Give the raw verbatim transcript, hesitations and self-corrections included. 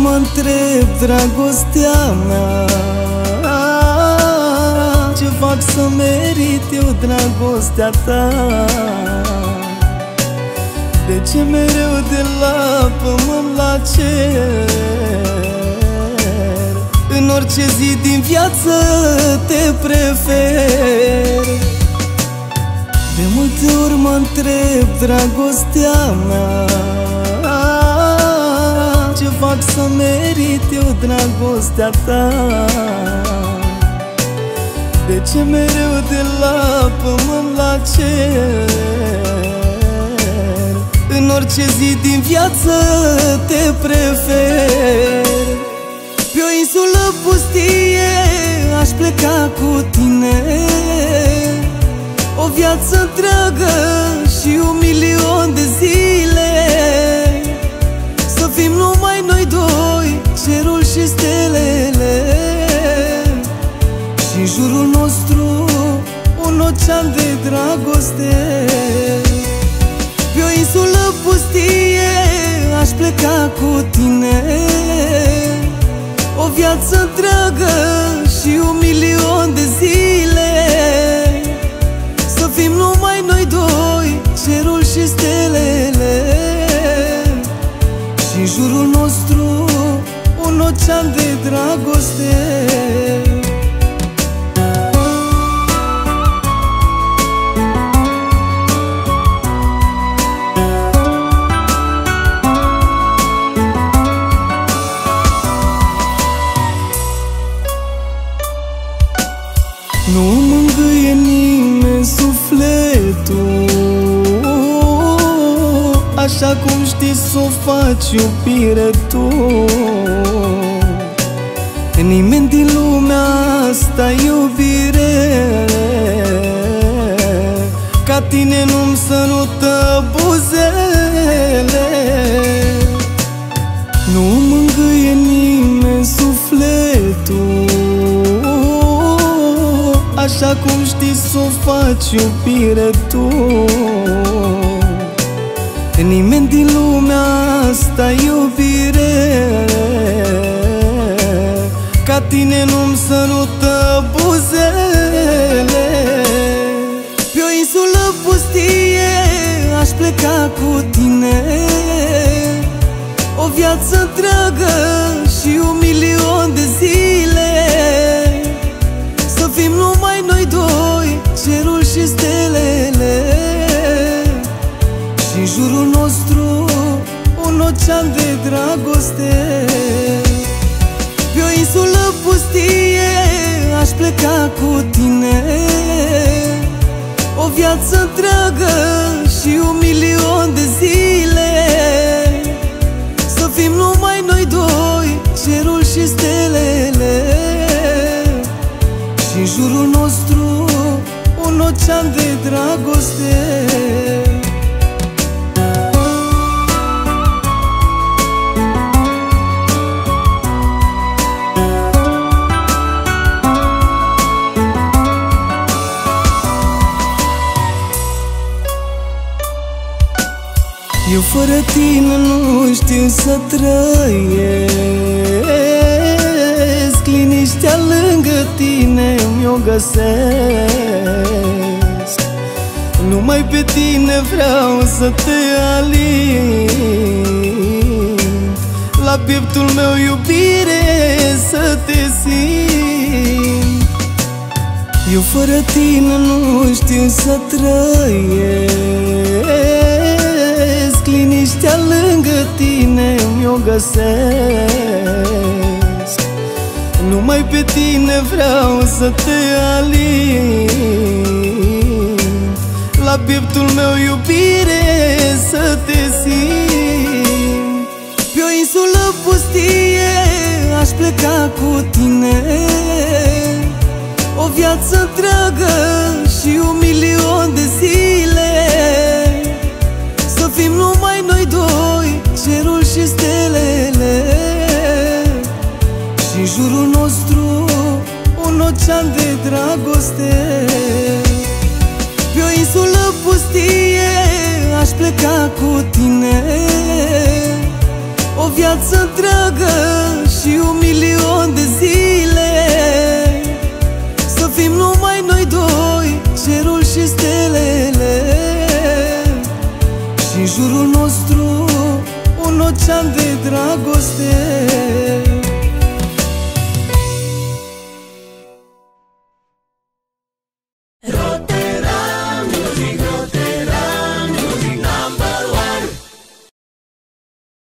mă întreb, dragostea mea, ce fac să merit eu dragostea ta? De ce mereu de la pământ la cer? În orice zi din viață te prefer. De multe ori mă întreb, dragostea mea, ce fac să merit eu dragostea ta? De ce mereu de la pământ la cer? În orice zi din viață te prefer. Pe o insulă pustie aș pleca cu tine, o viață întreagă și un milion de zile. Să fim numai noi doi, cerul și stelele, și în jurul nostru un ocean de dragoste. Pe o insulă pustie aș pleca cu tine, o viață întreagă și un milion de zile. Să fim numai noi doi, cerul și stelele, și în jurul nostru un ocean de dragoste. Nu mângâie nimeni sufletul așa cum știi s-o faci, iubire, tu. Nimeni din lumea asta, iubire, ca tine nu-mi sărută buzele. Nu mângâie nimeni sufletul așa cum știi s-o faci, iubire, tu. Nimeni din lumea asta, iubire, ca tine nu-mi sărută buzele. Pe o insulă pustie aș pleca cu tine, o viață întreagă și un milion de zile. Să fim numai noi doi, cerul și stelele, și în jurul nostru un ocean de dragoste. Pe o insulă pustie aș pleca cu tine, o viață întreagă și un milion de zile. Să fim numai noi doi, cerul și stelele, și în jurul nostru un ocean de dragoste. Eu fără tine nu știu să trăiesc, liniștea lângă tine mi-o găsesc. Numai pe tine vreau să te alin, la pieptul meu, iubire, să te simt. Eu fără tine nu știu să trăiesc, liniștea lângă tine mi-o găsesc. Numai pe tine vreau să te alin, la pieptul meu, iubire, să te simt. Pe o insulă pustie aș pleca cu tine, o viață întreagă și un milion de zile. Să fim numai noi doi, cerul și stelele, și în jurul nostru un ocean de dragoste. Pe o insulă pustie aș pleca cu tine, o viață întreagă jurul nostru un ocean de dragoste.